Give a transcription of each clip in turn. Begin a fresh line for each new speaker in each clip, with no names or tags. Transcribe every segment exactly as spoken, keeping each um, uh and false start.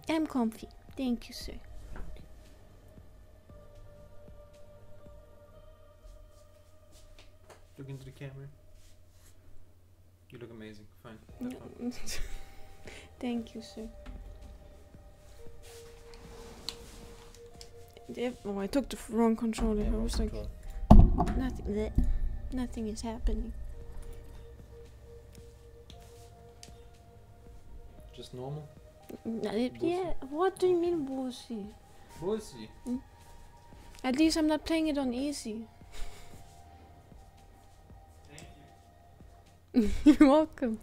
I'm comfy. Thank you, sir.
Look into the camera. You look amazing. Fine.
No. Thank you, sir. If, oh, I took the wrong controller.
Yeah,
I was like,
control.
nothing. Bleh. Nothing is happening.
Just normal?
Uh, yeah. What do you mean, bullshit?
Bullshit.
Mm. At least I'm not playing it on easy.
Thank you.
You're welcome.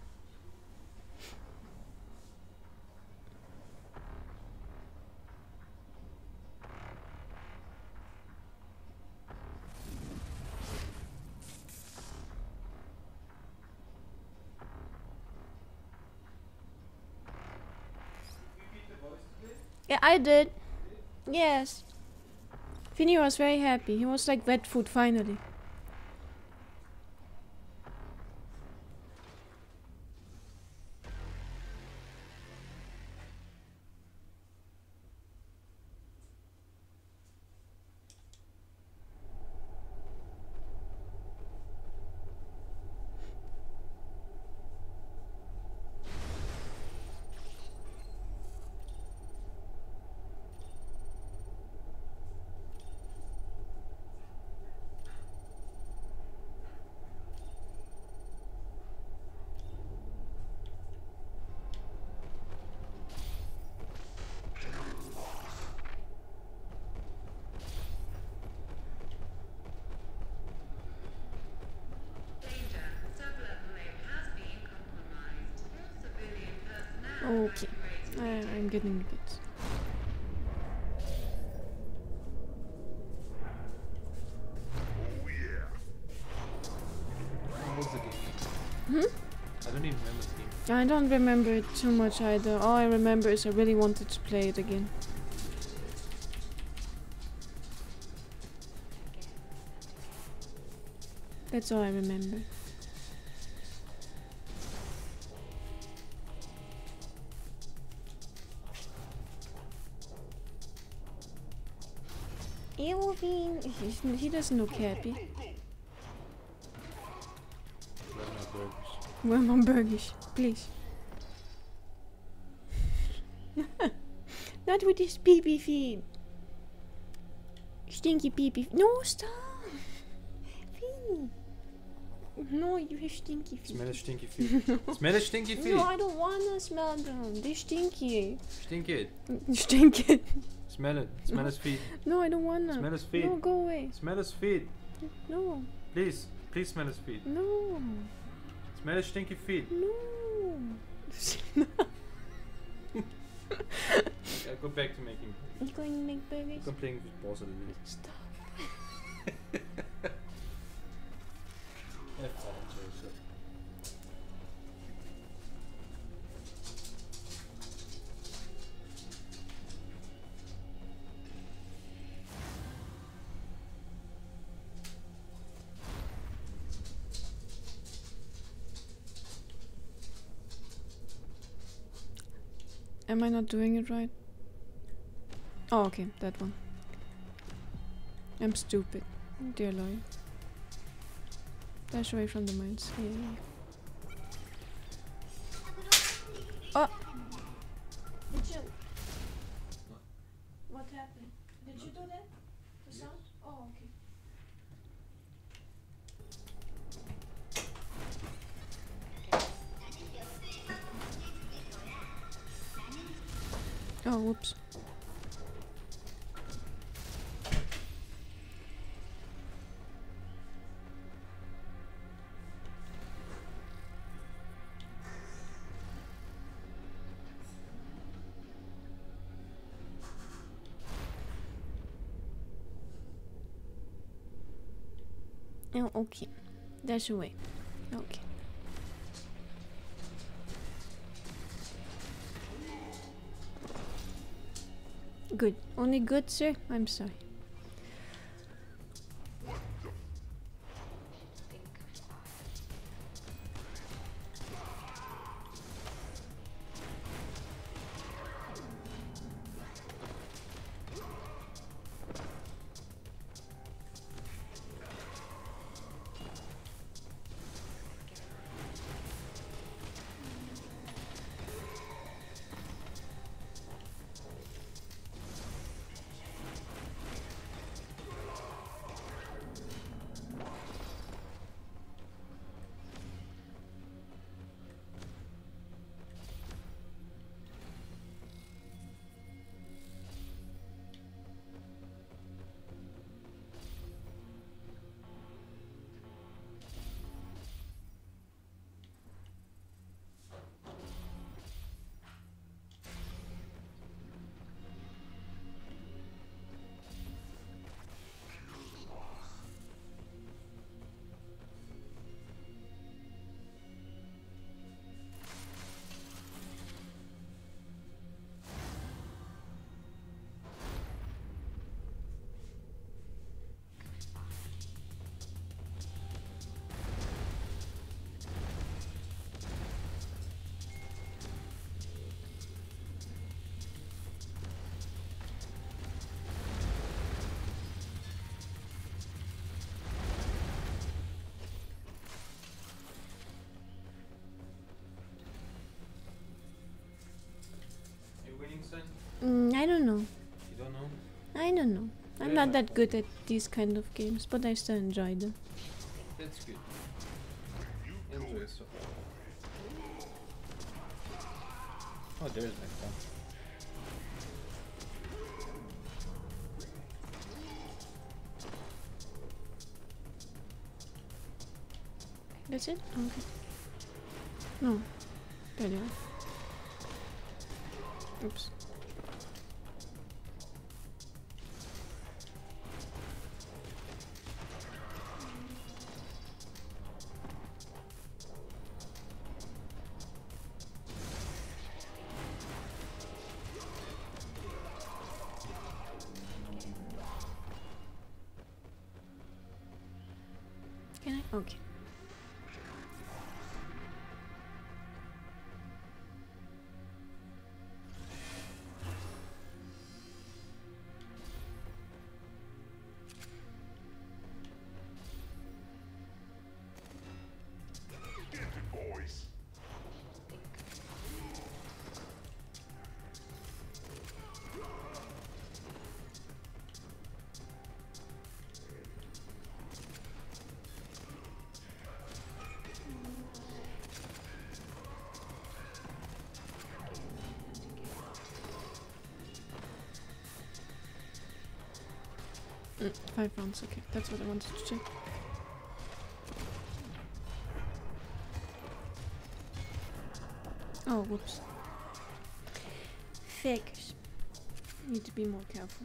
Yeah, I did. Yes. Vinny was very happy. He was like wet food finally. Okay, I, I'm getting the bits.
What was the game?
Hmm?
I don't even remember the game.
I don't remember it too much either. All I remember is I really wanted to play it again. That's all I remember. Elvin, he, he doesn't look happy. Where are my burgers? Please. Not with this pee-pee feet. Stinky pee-pee. No, stop! Vinny. No, you have stinky feet.
Smell a stinky feet. Smell a stinky feet.
No, I don't wanna smell them. They're stinky.
Stink it.
Stinky.
Smell it. Smell his feet.
No, I don't wanna.
Smell his feet.
No, go away.
Smell his feet.
No.
Please. Please smell his feet.
No.
Smell his stinky feet.
No.
I'll go back to making.
You going to make burgers?
I'm playing with balls a little bit.
Stop.
Have fun, enjoy yourself.
Am I not doing it right? Oh, okay, that one. I'm stupid. Dear Lord. Dash away from the mines. Yeah. Oh! Did you? What happened? Did you do that? The sound? Oh, okay. Oh, whoops. Oh, okay. Dash away. Okay. Good. Only good, sir? I'm sorry.
Wolfenstein?
Mm, I don't know.
You don't know?
I don't know. I'm
Yeah.
not that good at these kind of games, but I still enjoy them.
That's good. Enjoy so far. Oh, there's my phone.
That's it? Okay. No. There they are. Oops. Can I? Okay. Mm, five rounds, okay. That's what I wanted to check. Oh, whoops. Fakers. Need to be more careful.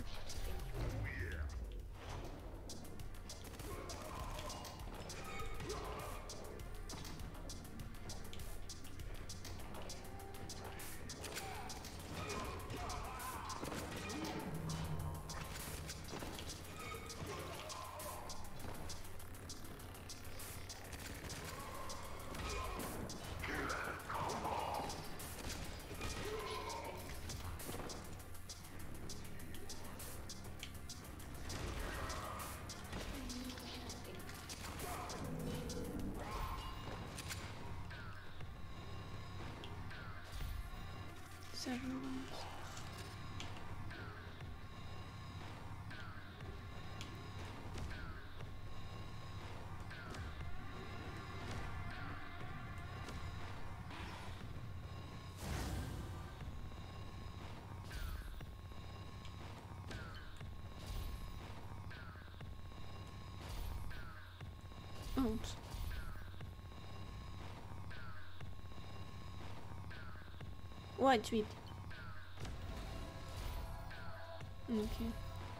Seven rounds. Oh, oops. What tweet? Okay.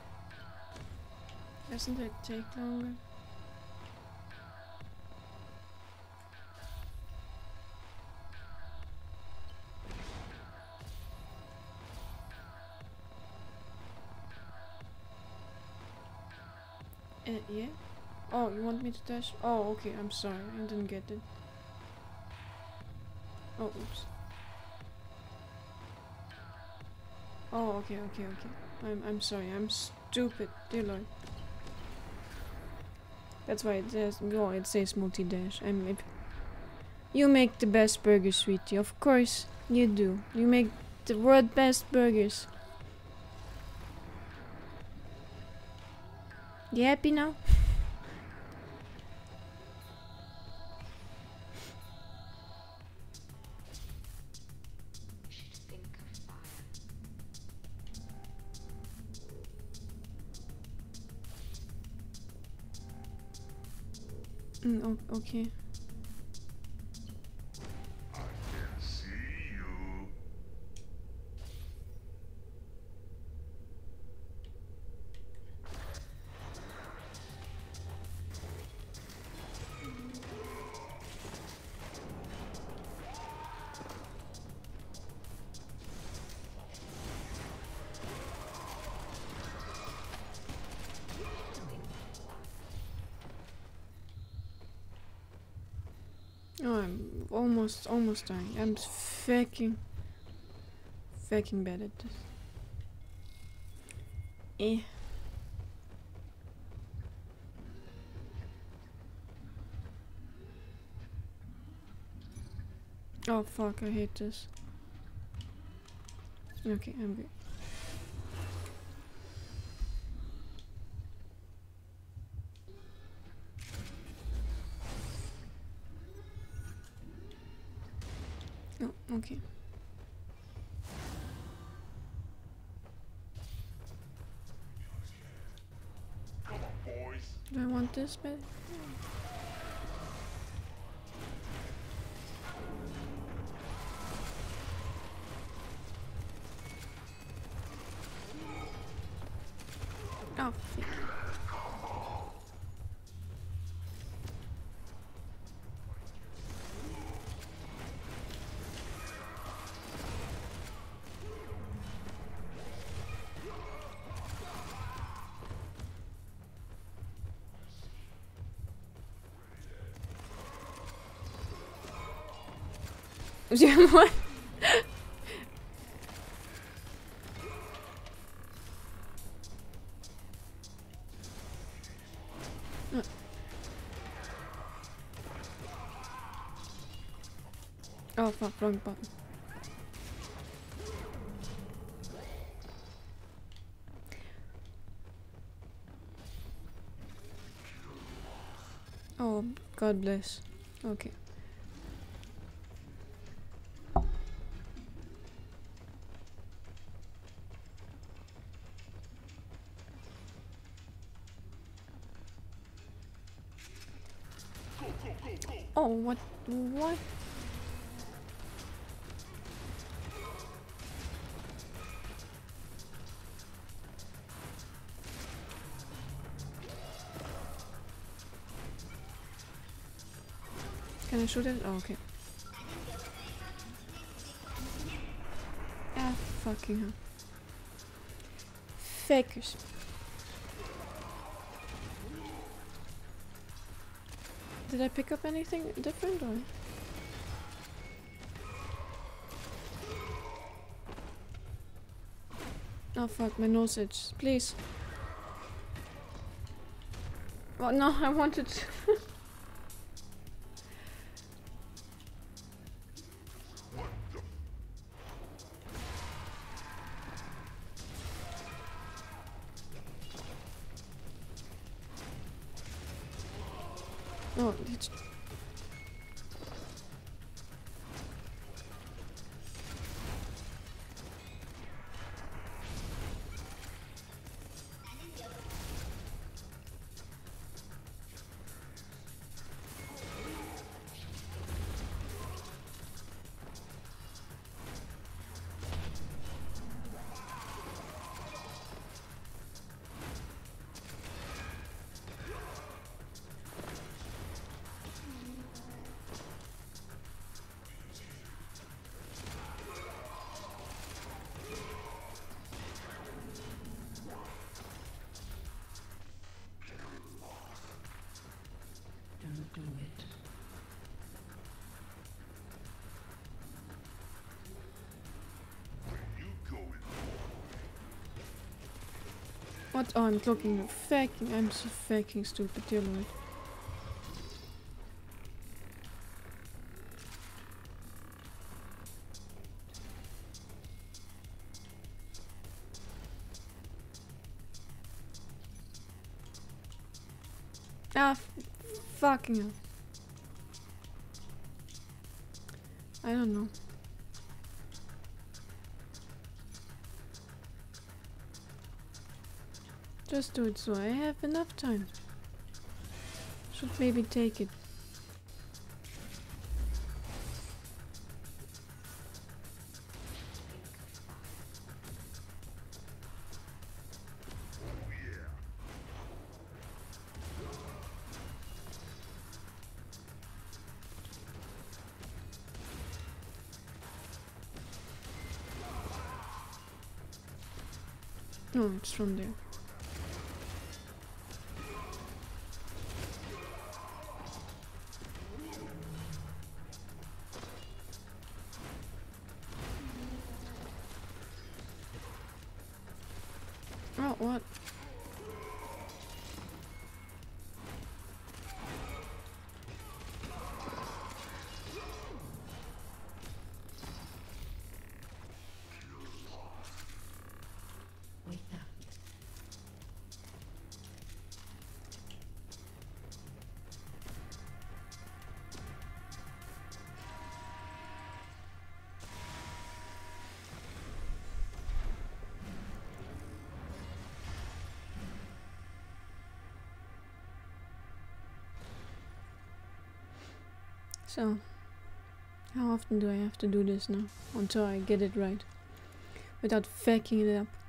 Doesn't it take longer? Uh, yeah? Oh, you want me to dash? Oh, okay, I'm sorry, I didn't get it. Oh, oops. Oh, okay, okay, okay. I'm I'm sorry, I'm stupid, dear lord. That's why it says, oh, it says multi-dash. I'm if you make the best burgers, sweetie. Of course you do. You make the world best burgers. You happy now? Mm, o- okay. Oh, I'm almost, almost dying. I'm fucking, fucking bad at this. Eh. Oh fuck, I hate this. Okay, I'm good. Oh, okay. Do I want this bed? Oh, fuck. Yeah, what? Uh. Oh fuck, wrong button. Oh, God bless. Okay. Oh, what? What? Can I shoot it? Oh, okay. Ah, fucking hell. Fakers. Did I pick up anything different or? Oh fuck, my nose itch. Please. Oh no, I wanted to. Oh, it's...
Don't do it.
What? Oh, I'm talking faking. I'm so fucking stupid, dear lord. Ah, f fucking hell. I don't know. Just do it so I have enough time. Should maybe take it. No, it's from there. Oh, what? So, how often do I have to do this now? Until I get it right. Without fucking it up.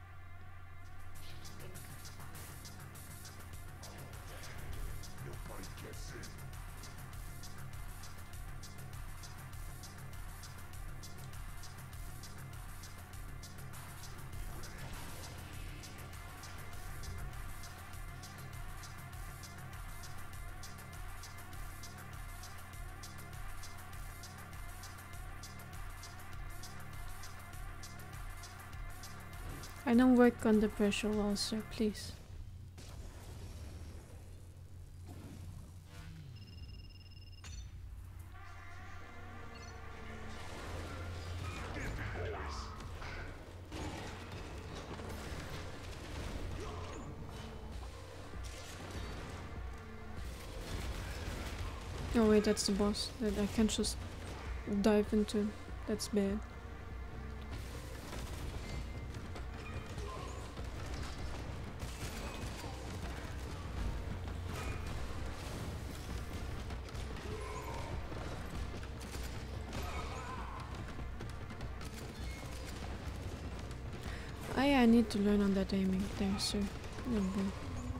I don't work under pressure well, sir, please. Oh wait, that's the boss that I can't just dive into. That's bad. Ah yeah, I need to learn on that aiming. Thanks, sir. Good boy.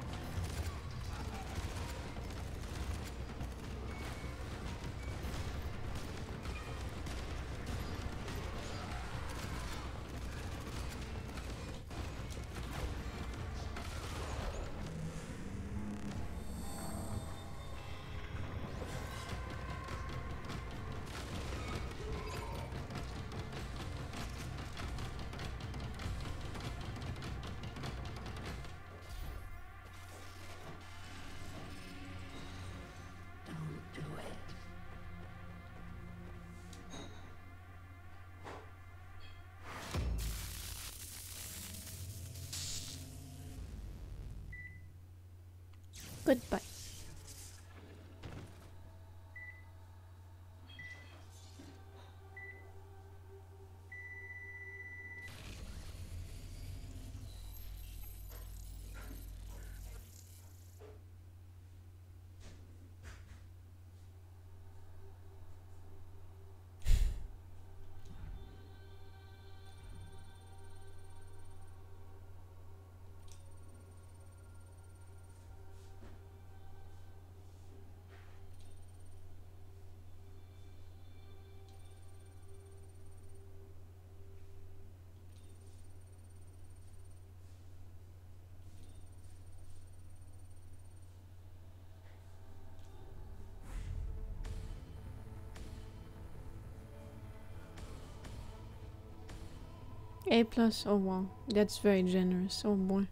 Goodbye. A plus, oh wow, that's very generous, oh boy.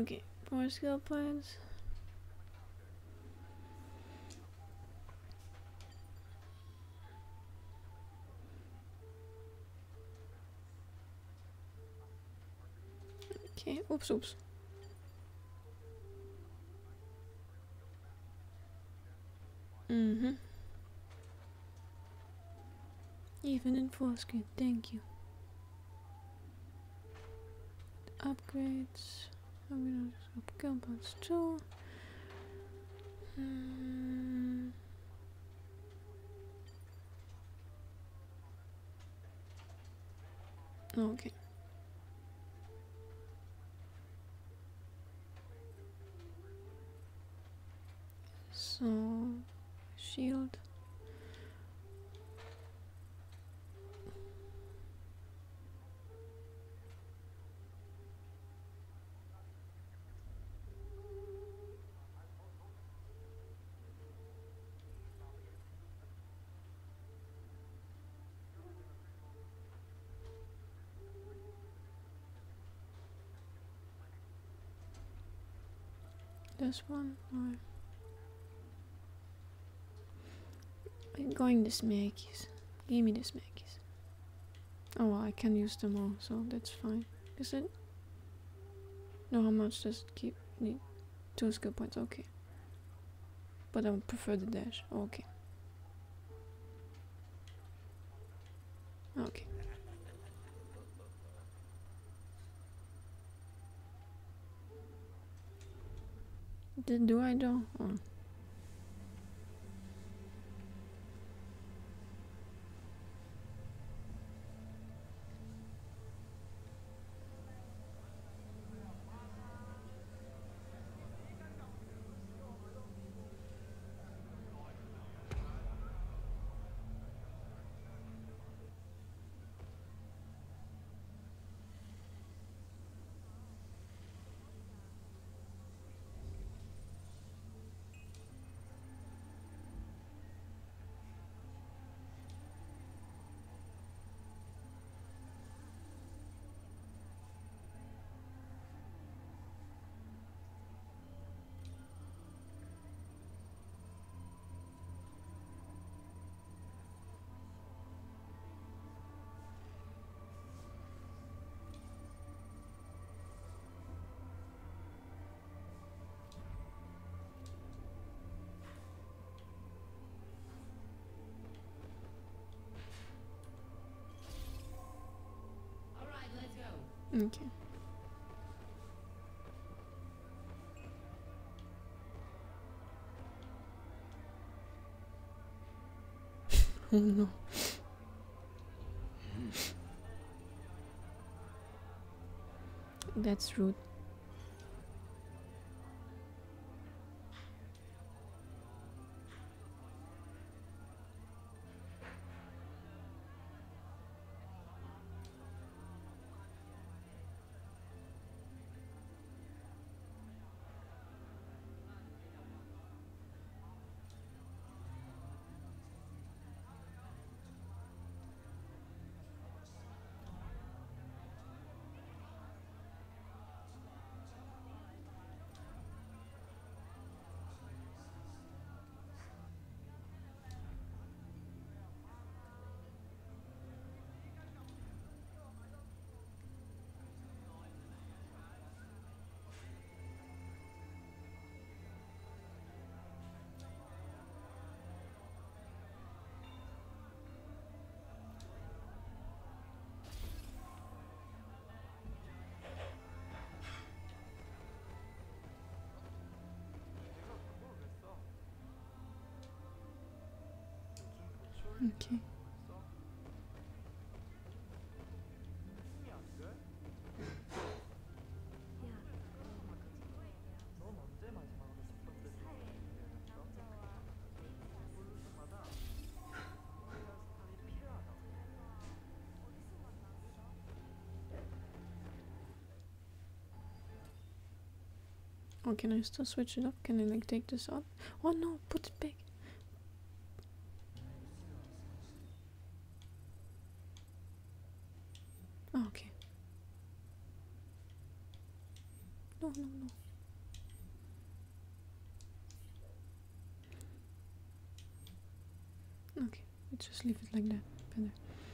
Okay, four skill points. Okay, oops, oops. Mm-hmm. Even in full screen, thank you. Upgrades. I'm gonna up skill points too. Mm. Okay. So, shield. This one, or I'm going the smackies. Give me the smackies. Oh well, I can use them all, so that's fine. Is it? No, how much does it keep? Need two skill points. Okay, but I would prefer the dash. Okay. Okay. Did do I though? Oh. Okay. Oh no. That's rude. Okay. Oh, can I still switch it up? Can I like take this up? Oh no, put it back. Oh, okay. no, no, no. Okay, let's just leave it like that. Better.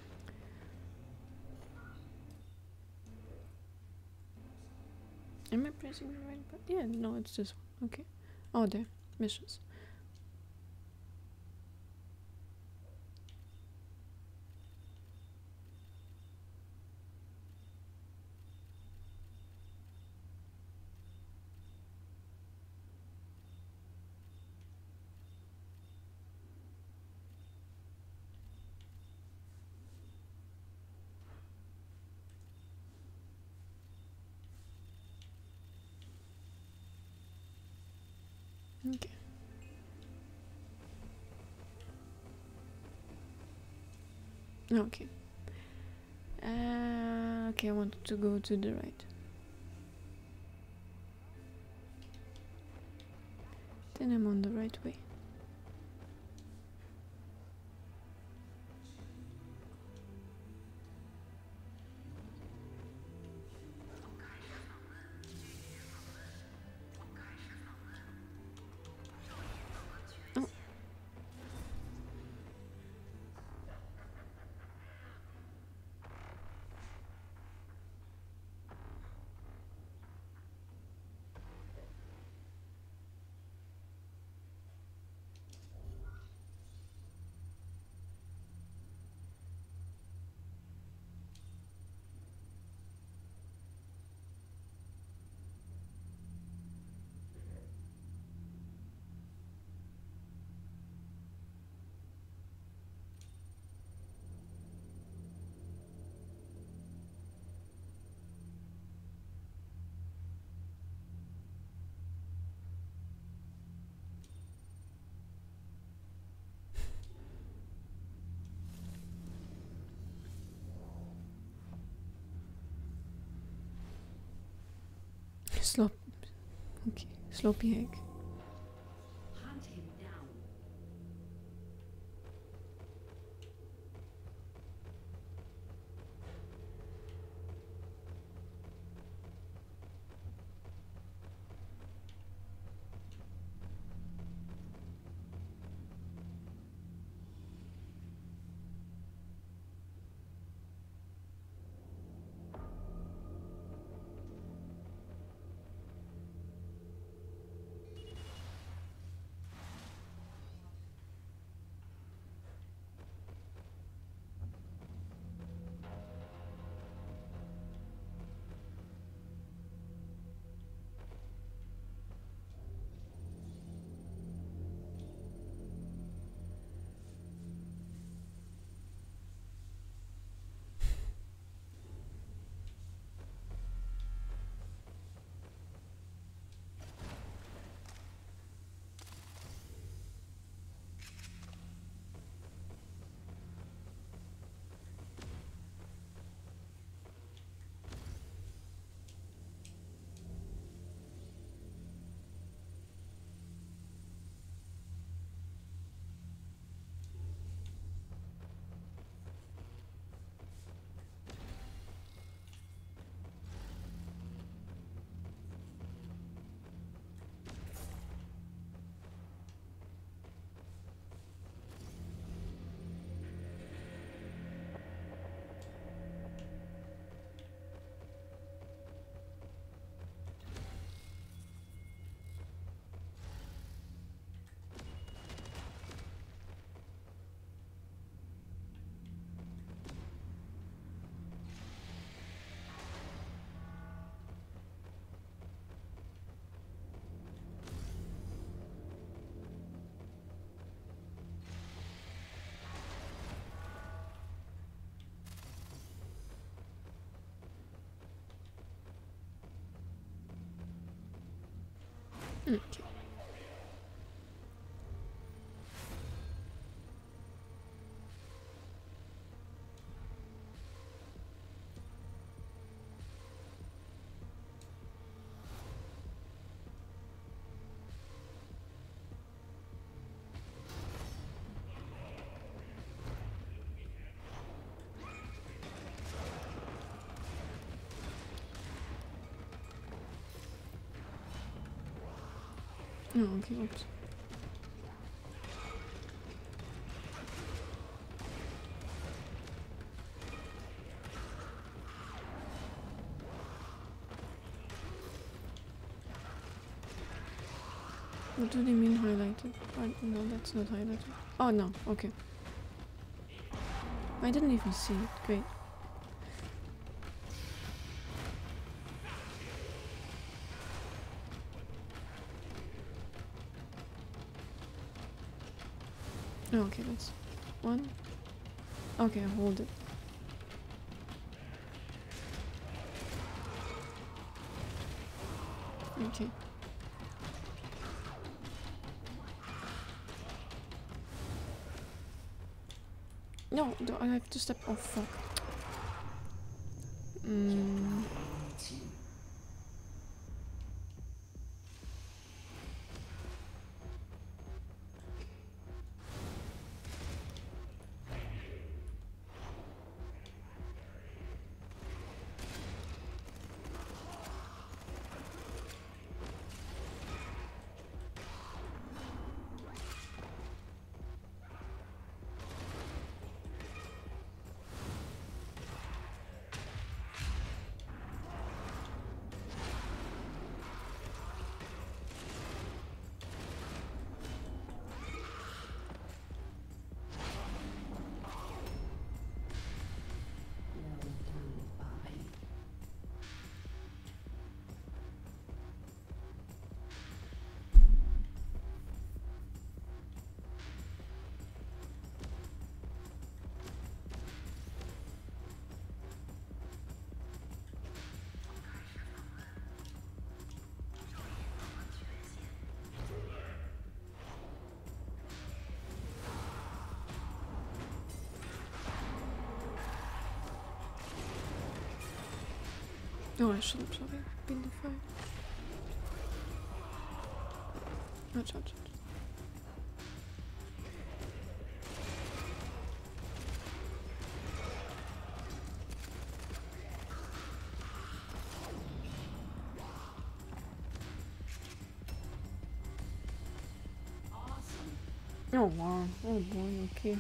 Am I pressing the right button? Yeah, no, it's this one. Okay. Oh, there. Missions. Okay. Okay. Uh, okay, I wanted to go to the right. Then I'm on the right way. Oh. Slop. Okay. Sloppy egg.
Hunt him down.
Okay. Oh, okay, oops. What do they mean highlighted? Uh, no, that's not highlighted. Oh no, okay. I didn't even see it. Great. Oh, okay, that's one. Okay, hold it. Okay. No, do I have to step? Oh fuck. Mm. Oh, I should have sorry. Been the fire. Ouch, ouch, ouch. Oh wow. Oh boy, okay.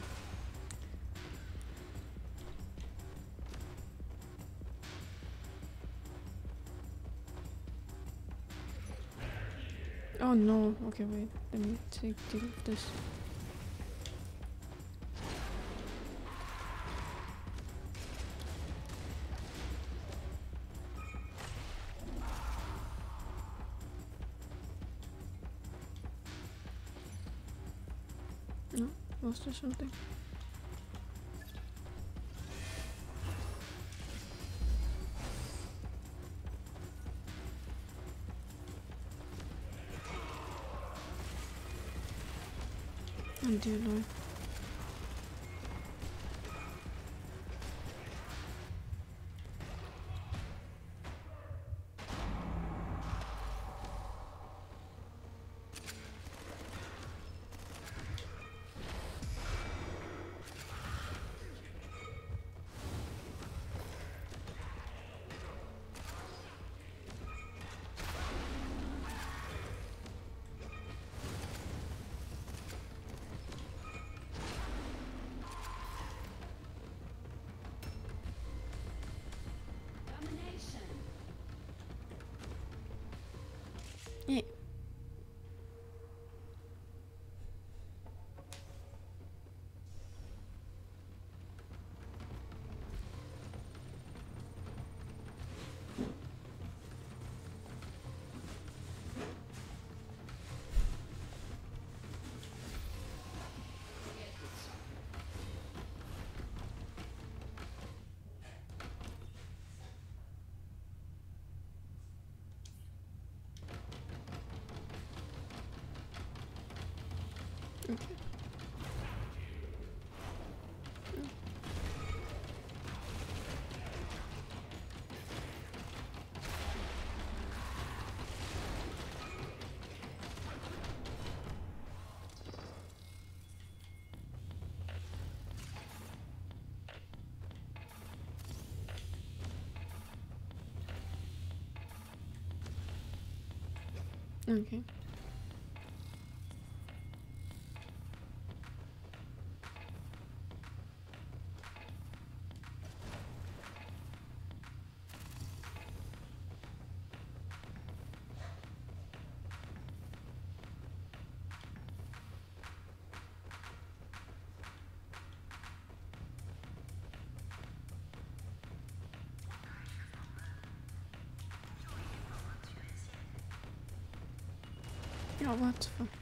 Oh no. Okay, wait. Let me take deal with this. No? Was there something? Oh dear lord. Yeah. Okay. Okay. Oh, what the fuck?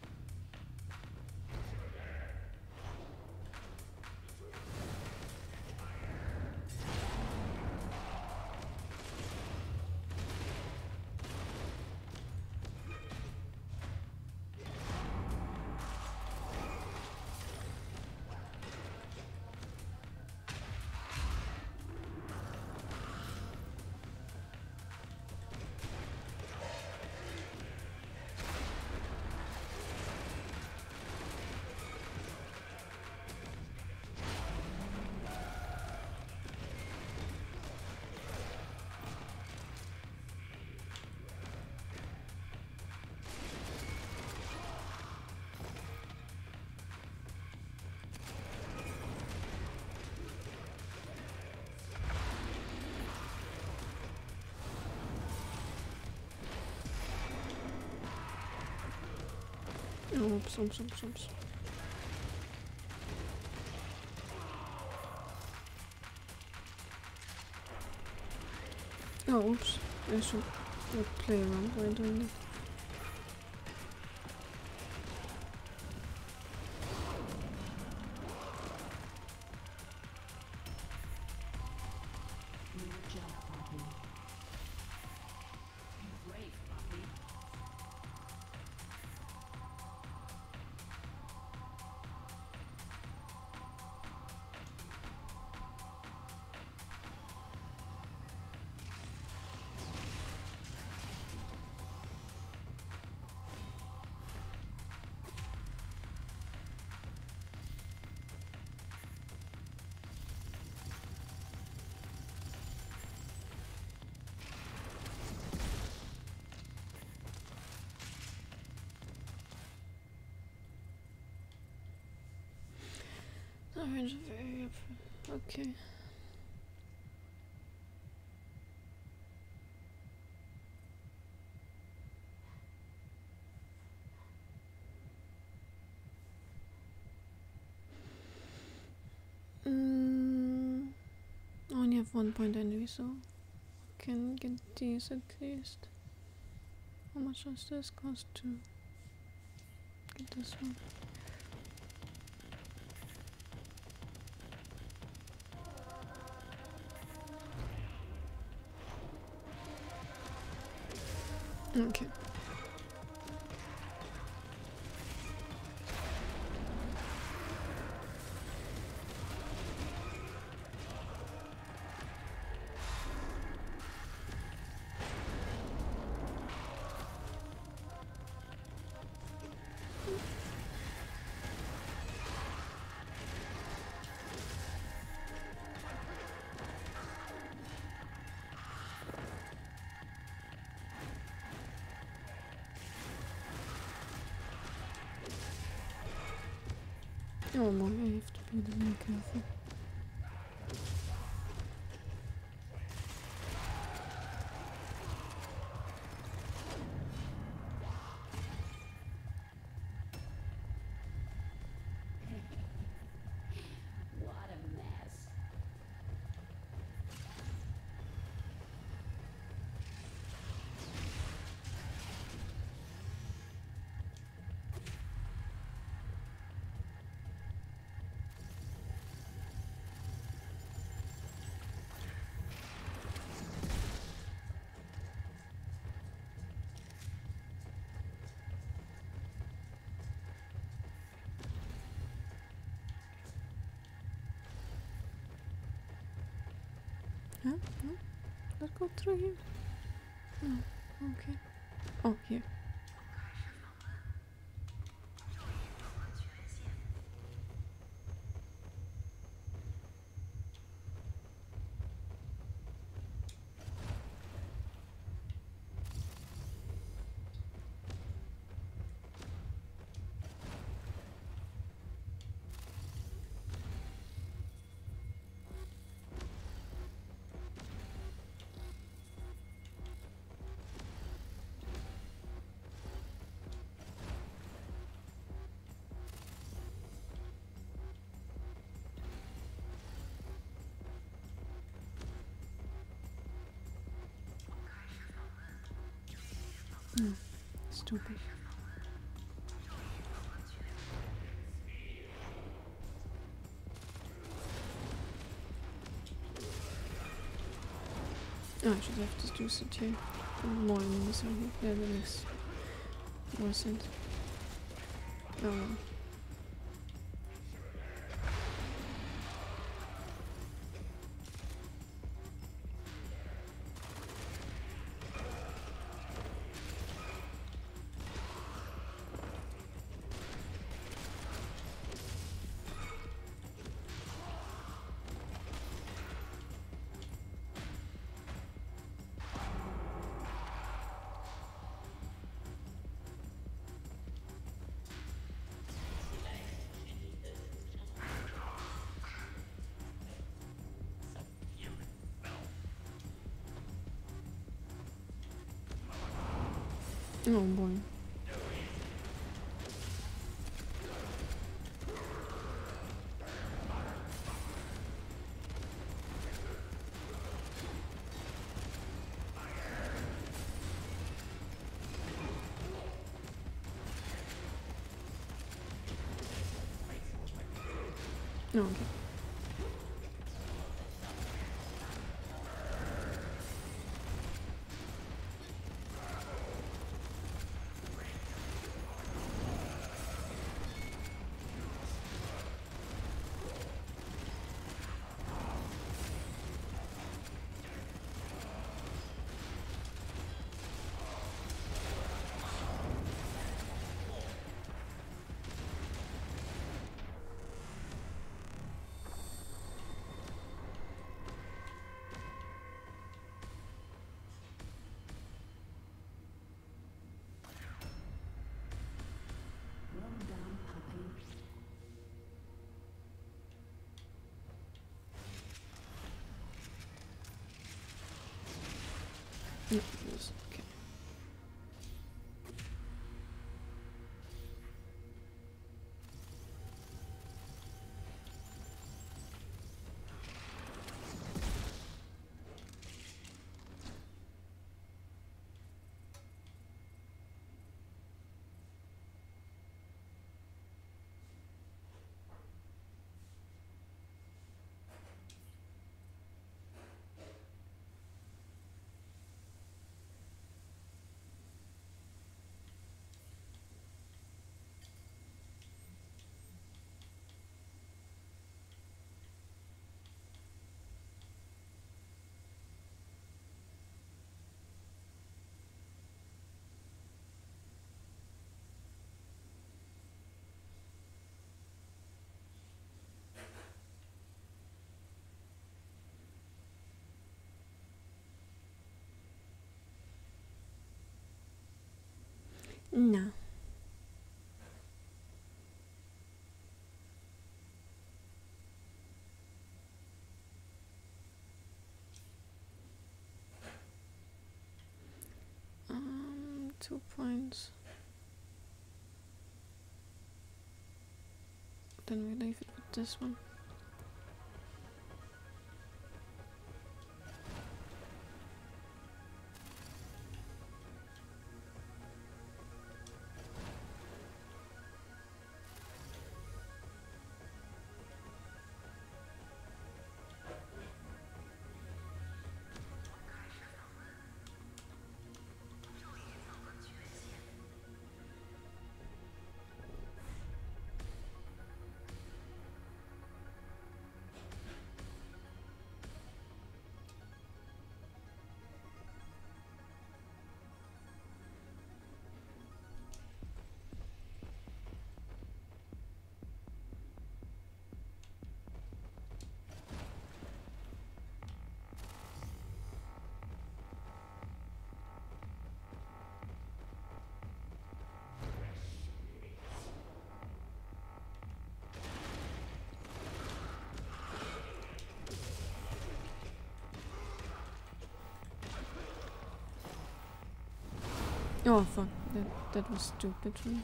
Oh, oops, oops, oops, oops. Oh, oops. I should not play around while doing that.
Good job, Poppy. Brave, Poppy.
Orange very up. Okay. Mm, I only have one point anyway, so I can get these at least. How much does this cost to get this one? Okay. Oh no, I have to be really careful.
What a mess.
Huh? No? Let's go through here. No. Okay. Oh, here. No. Stupid. Oh, I should have just used it here. More enemies are here. Yeah, that makes more sense. Oh well. Oh boy. No, okay.
Well done, puppy.
No, yes, okay. No. Um, two points. Then we leave it with this one. Oh fuck, that, that was stupid for me.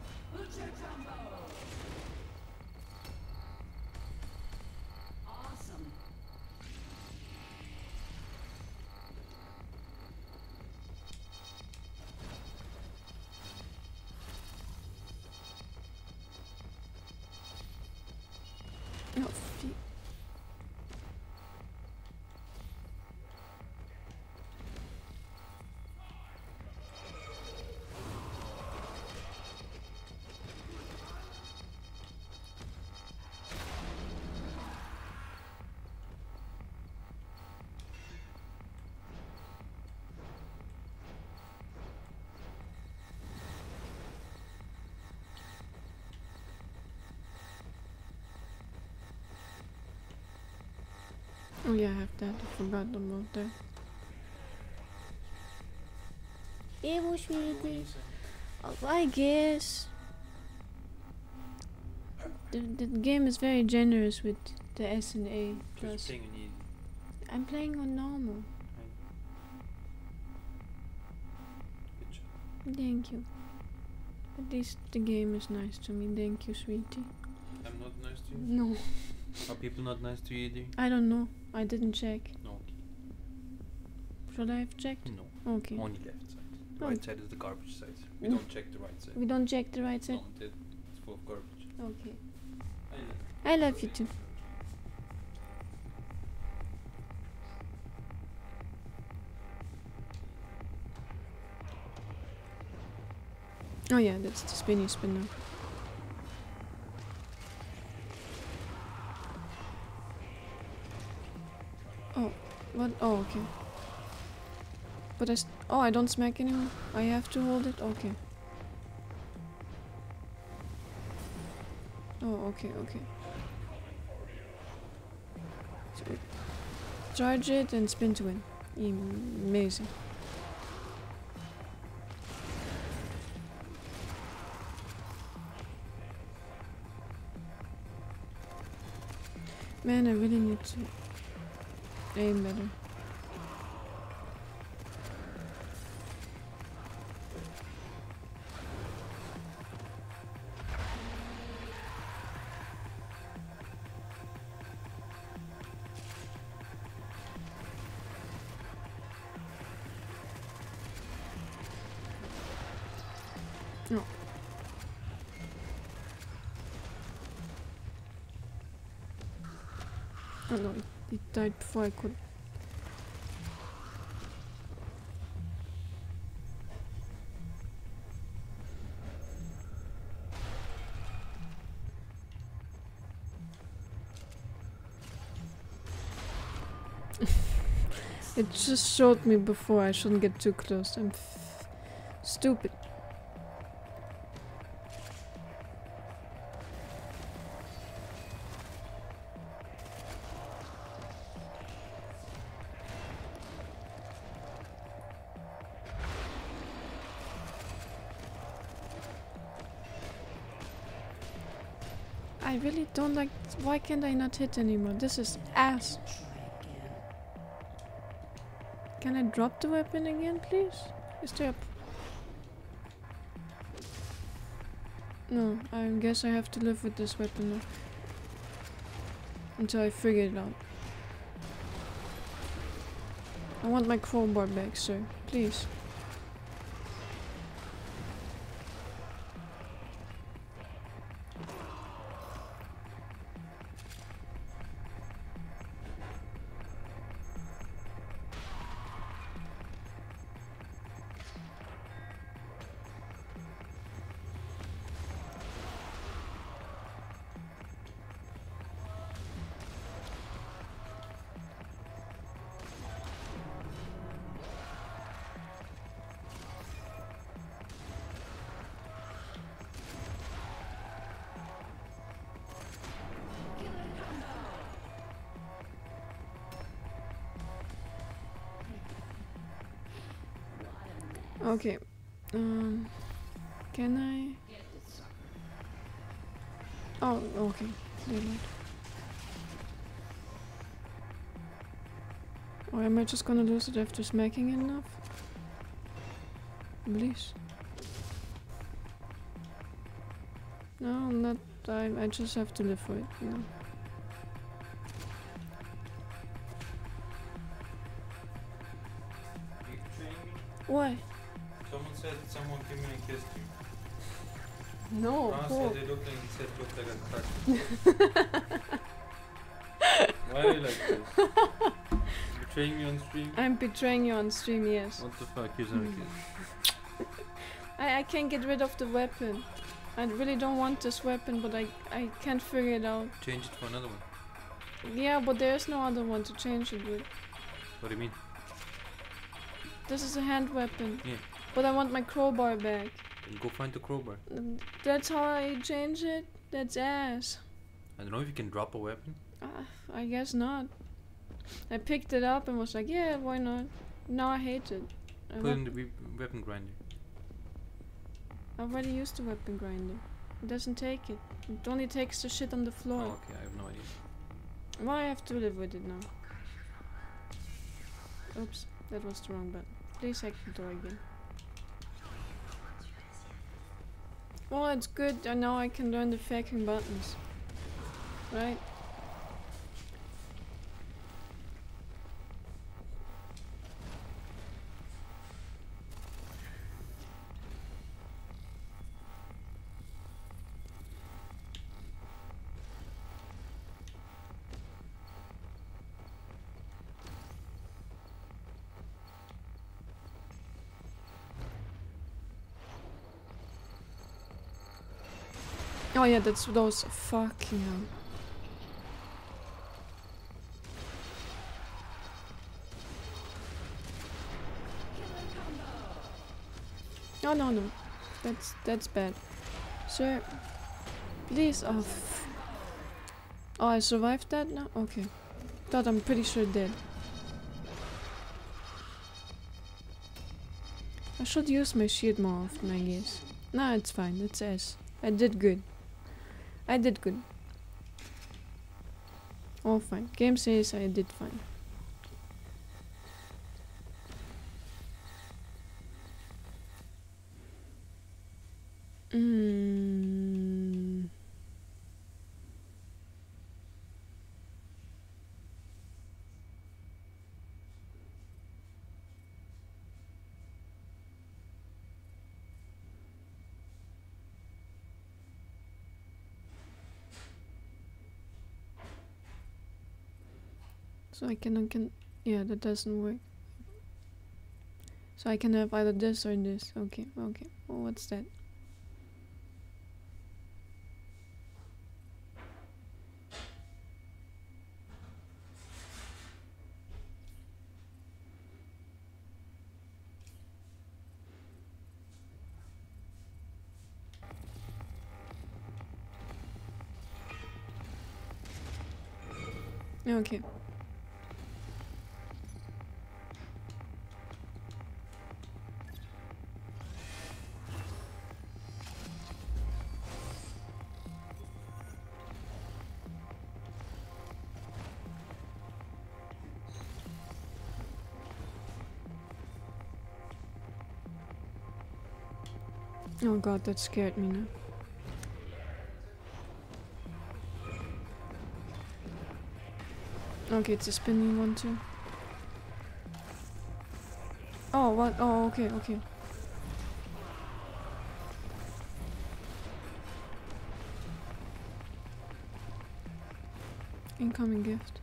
Awesome.
Oh yeah, I have that. I forgot about that. It was really. Oh, I guess. The, the game is very generous with the S and A plus.
Just playing on easy.
I'm playing on normal.
Good job.
Thank you. At least the game is nice to me. Thank you, sweetie.
I'm not nice to you?
No.
Are people not nice to you either?
I don't know. I didn't check.
No, okay.
Should I have checked?
No.
Okay.
Only left side. The
Oh.
right side is the garbage side. We
Mm.
don't check the right side.
We don't check the right side?
No, that- it's full of garbage.
Okay.
I know.
I love you too. Oh yeah, that's the spinny spinner. Oh, what? Oh, okay. But I st oh, I don't smack anymore. I have to hold it. Okay. Oh, okay, okay. So, charge it and spin to win. Amazing. Man, I really need to aim better. No. Oh no, it, it died before I could. It just showed me before I shouldn't get too close. I'm f stupid. I really don't like. Why can't I not hit anymore? This is ass. Can I drop the weapon again, please? Is there a... No, I guess I have to live with this weapon now. Until I figure it out. I want my crowbar back, sir. Please. Okay. Um, can I? Oh, okay. Never mind. Or am I just gonna lose it after smacking enough? Please. No, I'm not. I, I just have to live for it, you know.
You betraying me?
Why?
Someone said someone came in and kissed you.
No.
Ron
Paul.
said they looked like he said looked like a touch. Why are you like this? Betraying me on stream?
I'm betraying you on stream, yes.
What the fuck? Here's another kiss.
I, I can't get rid of the weapon. I really don't want this weapon, but I, I can't figure it out.
Change it for another one.
Yeah, but there's no other one to change it with.
What do you mean?
This is a hand weapon.
Yeah.
But I want my crowbar back.
Then go find the crowbar.
Mm, That's how I change it? That's ass.
I don't know if you can drop a weapon.
Uh, I guess not. I picked it up and was like, yeah, why not? Now I hate it. I
Put
wa-
it in the we- weapon grinder.
I already used the weapon grinder. It doesn't take it. It only takes the shit on the floor.
Oh, okay, I have no idea.
Why I have to live with it now? Oops, that was the wrong button. Please hack the door again. Well, it's good. I know I can learn the fucking buttons. Right? Oh yeah, that's those fucking hell. Oh no no, that's that's bad. Sir, please. Oh, f oh, I survived that now. Okay, thought I'm pretty sure dead. I should use my shield more often, I guess. No, it's fine. It's S. I did good. I did good. All fine. Game says I did fine. Mm. So I can, I can, yeah, that doesn't work. So I can have either this or this. Okay, okay. Well, what's that? Okay. Oh god, that scared me now. Okay, it's a spinning one too. Oh, what? Oh, okay, okay. Incoming gift.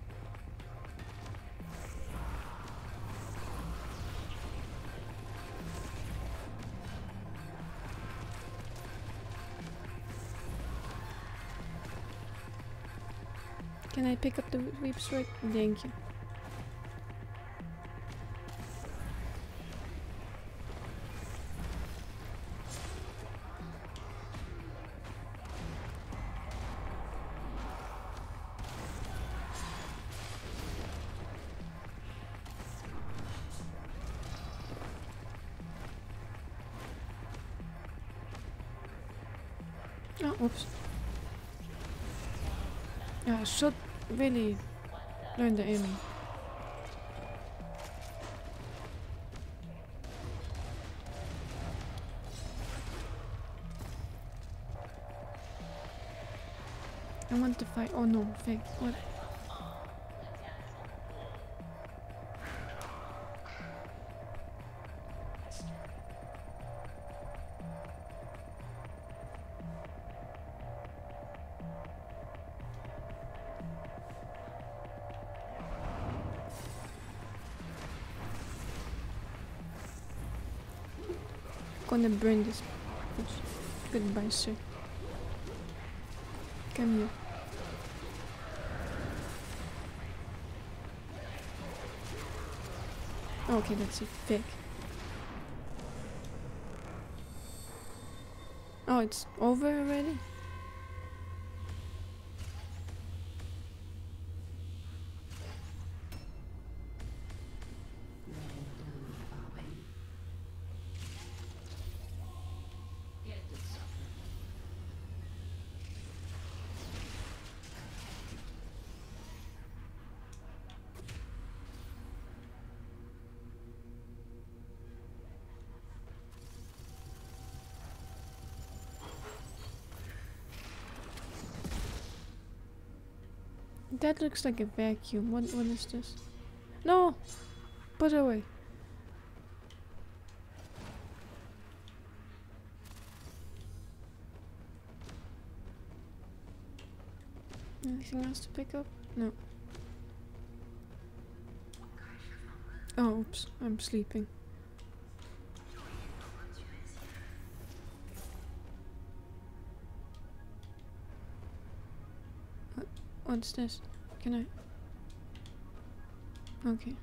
Can I pick up the weep sword? Thank you. Oh, oops. Yeah, I should really learn the aiming. I want to fight. Oh no, fake. What? Gonna burn this. Oops. Goodbye, sir. Come here. Okay, that's a fake. Oh, it's over already? That looks like a vacuum. What? What is this? No! Put it away. Anything else to pick up? No. Oh, oops. I'm sleeping. What? What's this? Can I? Okay.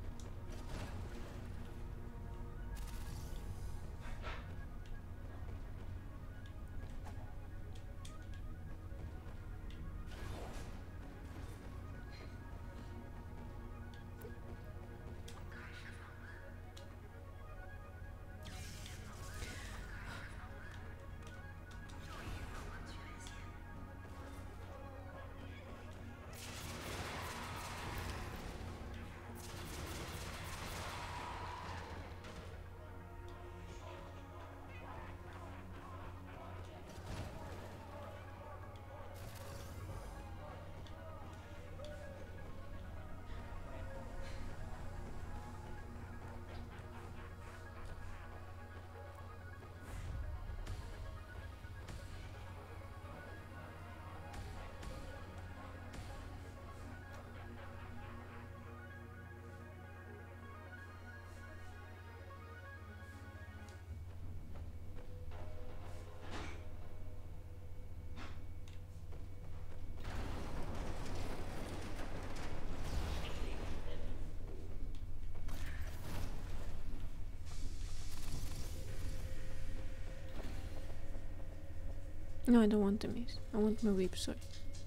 No, I don't want the mace. I want my whip sword.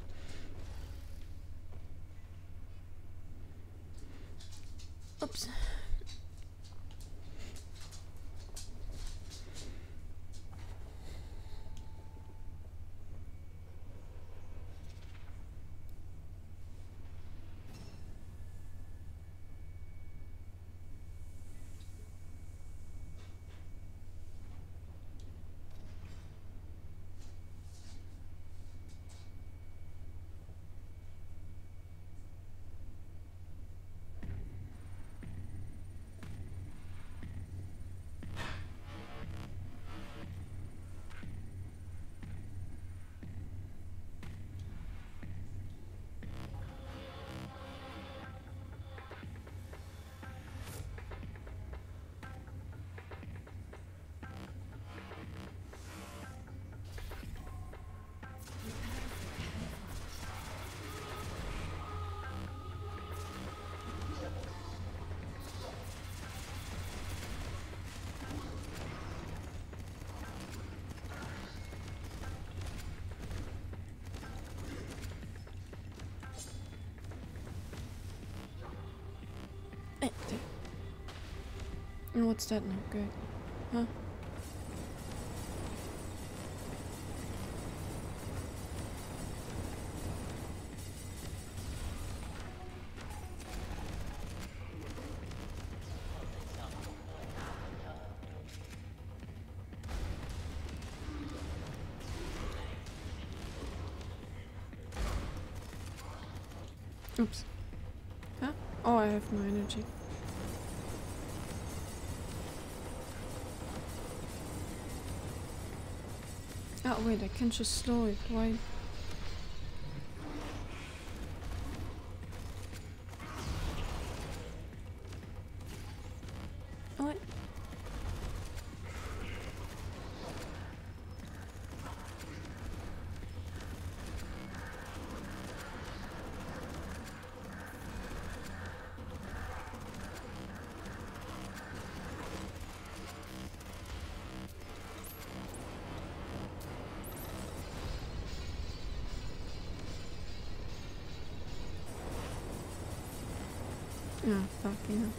Oops. Eh, there. And what's that now? Good. Huh? Oops. Huh? Oh, I have no energy. Oh, wait, I can just slow it. Why? Oh, wait. Oh, fuck, you know.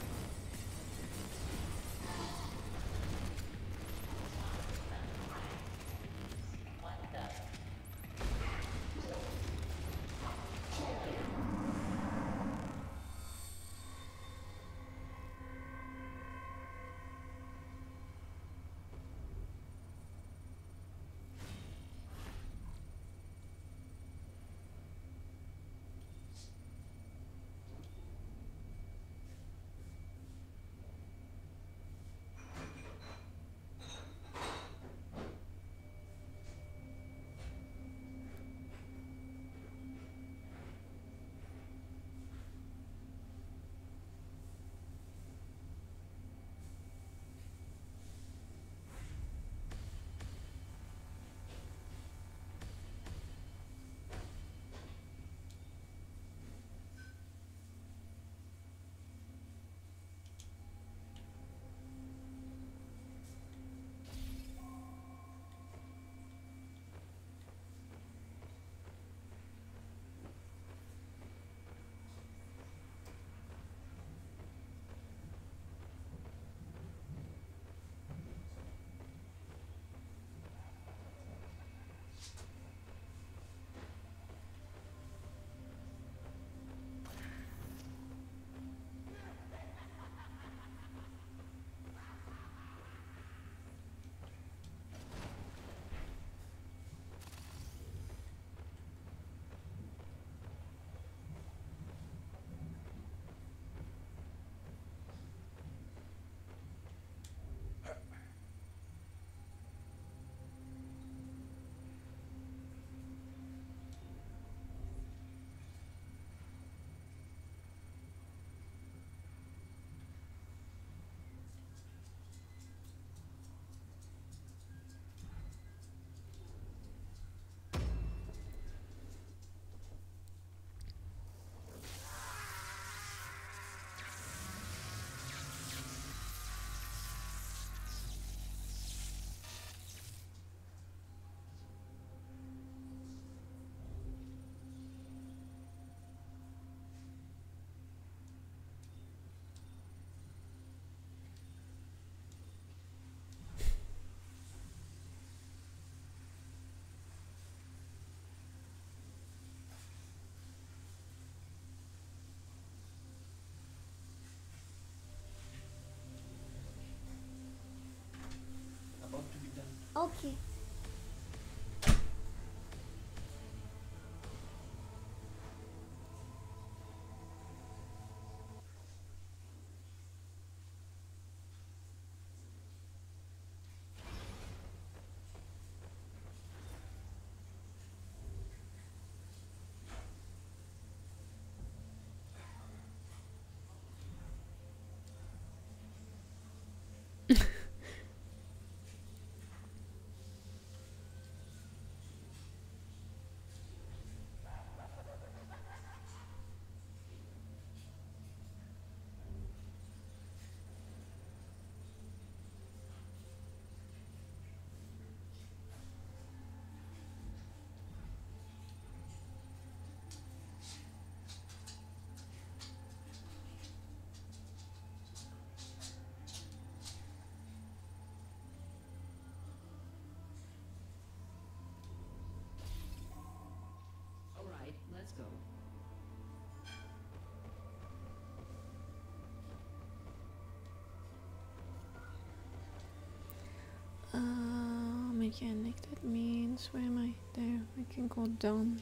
mechanic. That means where am I? There. I can go down.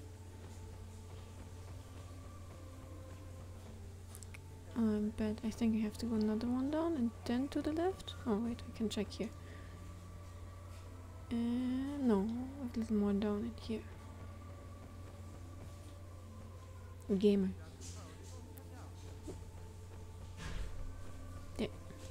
Um, but I think I have to go another one down and then to the left. Oh wait, I can check here. Uh, no, a little more down in here. Gamer. There.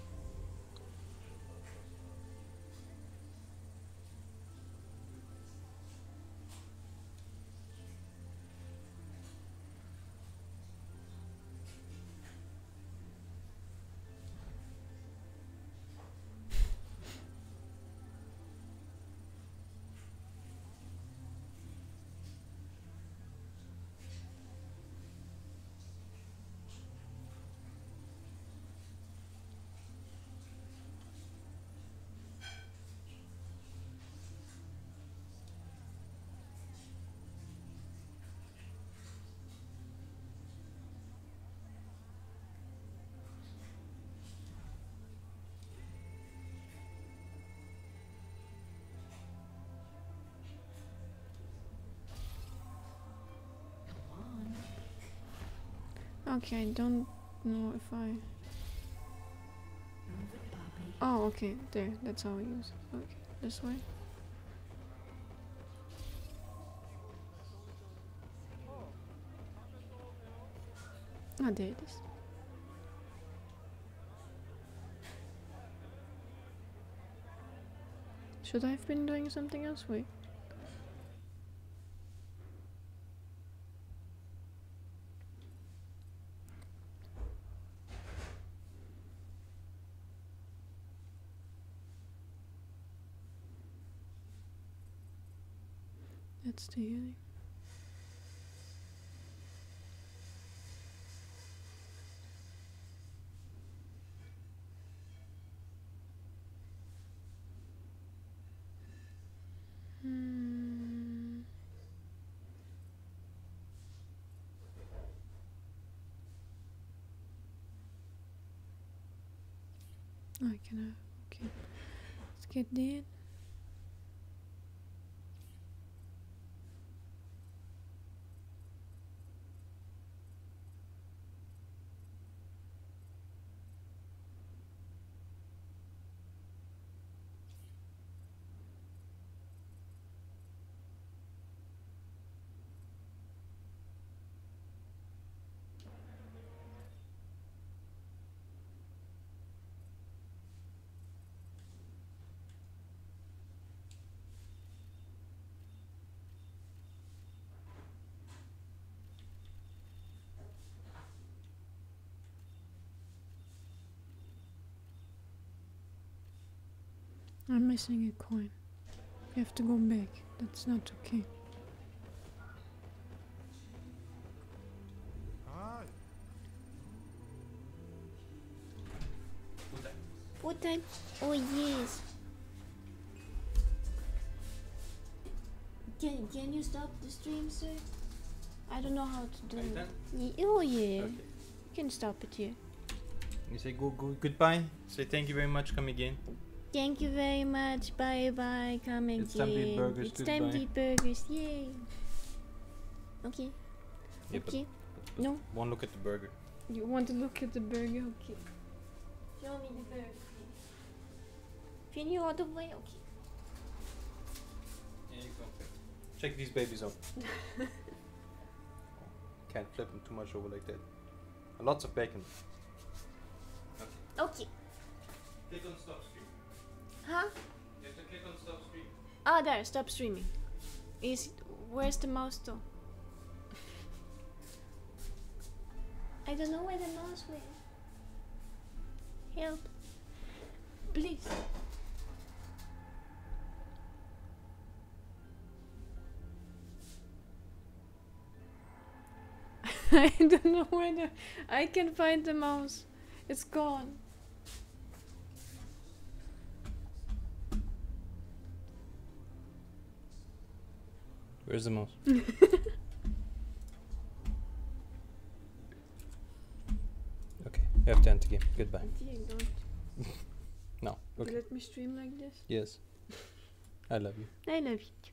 Okay, I don't know if I...
Move it, puppy.
Oh, okay, there, that's how I use it. Okay, this way. Ah, there it is. Should I have been doing something else? Wait. That's the healing. Hmm. Oh, I can have. Okay. Let's get that. I'm missing a coin. You have to go back. That's not okay. What time? Oh yes. Can can you stop the stream, sir? I don't know how to do
Are you
it.
done?
Ye- oh yeah.
Okay.
You can stop it here.
You say go go goodbye. Say thank you very much. Come again.
Thank you very much. Bye bye. Come again.
It's time to eat burgers.
It's time to
Goodbye.
eat burgers. Yay. Okay.
Yeah, but-
okay.
but- but
No.
One look at the burger.
You want to look at the burger? Okay. Show me the burger. Can you all the way? Okay.
Yeah, you go. Check these babies out. Can't flip them too much over like that. Lots of bacon.
Okay.
Click on stop stream.
Huh?
You have to click on stop stream.
Oh, there. Stop streaming. Is where's the mouse though? I don't know where the mouse went. Help. Please. I don't know where the... I can find the mouse. It's gone.
Where's the mouse? Okay, you have to end the game. Goodbye.
Dear, don't
No. Okay.
let me stream like this.
Yes. I love you.
I love you.